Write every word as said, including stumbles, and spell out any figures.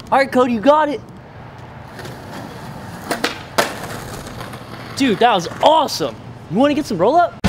All right, Cody, you got it. Dude, that was awesome. You want to get some roll up?